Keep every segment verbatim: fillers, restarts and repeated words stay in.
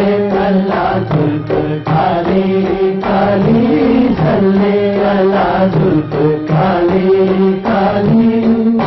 अल्लाह जुल्फ काली काली, सल्ले अल्लाह जुल्फ काली काली।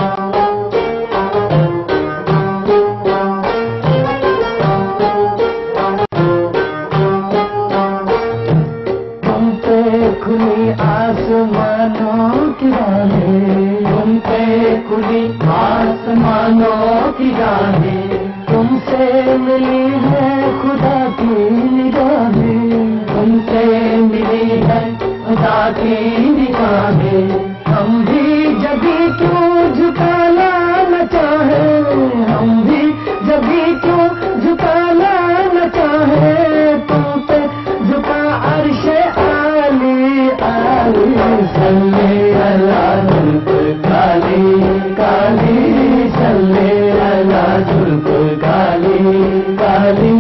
तुम पे खुली आसमानों की राहें, तुम पे खुली आसमानों की राहें, तुमसे मिली है खुदा की निगाहें, तुमसे मिली है खुदा की निगाहें। हम भी जभी क्यों झुकाना न चाहे, हम भी जभी क्यों झुकाना न चाहे, तुम पे झुका अर्शे आली आली, सल्ले अल्लाह जुल्फ काली काली, सल्ले अल्लाह जुल्फ काली काली।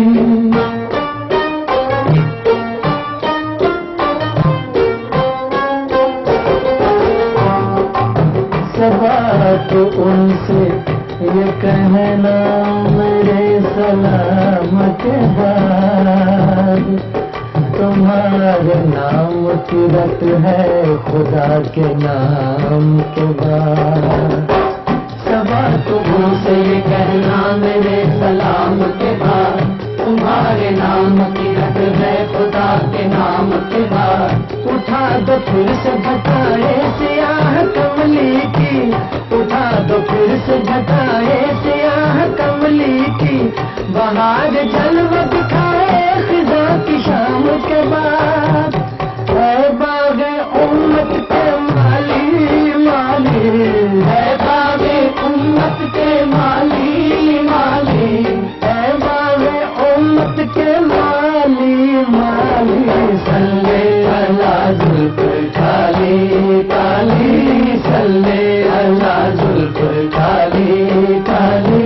सबात उनसे ये कहना मेरे सलाम के बाद, तुम्हारे नाम की रत है खुदा के नाम के बाद। सबात उनसे ये कहना मेरे सलाम के बाद, तुम्हारे नाम की रत है खुदा के नाम के बाद। उठा दो फिर से घटाए सियाह कमली की, उठा दो फिर से घटाए सियाह कमली की, बहार जलवा दिखाए खिजा की शाम के बाद। है बागे उम्मत के माली माली, है बागे उम्मत के माली माली, है बागे उम्मत के माली माली, सल्ले अल्लाह जुल्फ काली काली, सल्ले अल्लाह जुल्फ काली काली।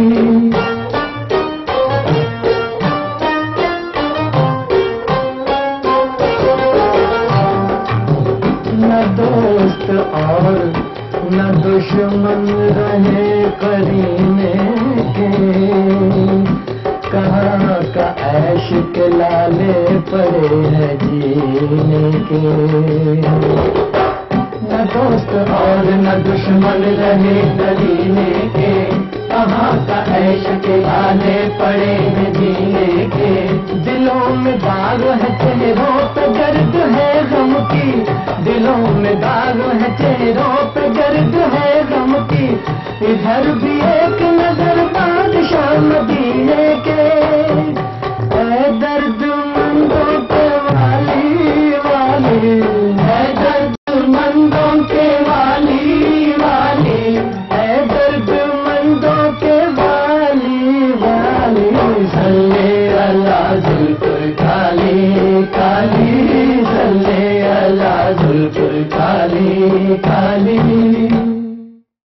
न दोस्त और न दुश्मन रहे करीने के, कहाँ का ऐश के लाले पड़े हैं जीने के। न दोस्त और न दुश्मन रहे करीने के, कहाँ का ऐश के लाले पड़े हैं जीने के। दिलों में दाग है चेहरों पे गर्द है गम की, दिलों में दाग है चेहरों पे गर्द है गम की। इधर भी एक नजर बादशाह मदीने के, ऐ दर्द मंदों के वाली वाली, ऐ दर्द मंदों के वाली वाली, ऐ दर्द मंदों के वाली वाली, सल्ले अल्लाह जुल्फ काली काली, सल्ले अल्लाह जुल्फ काली काली।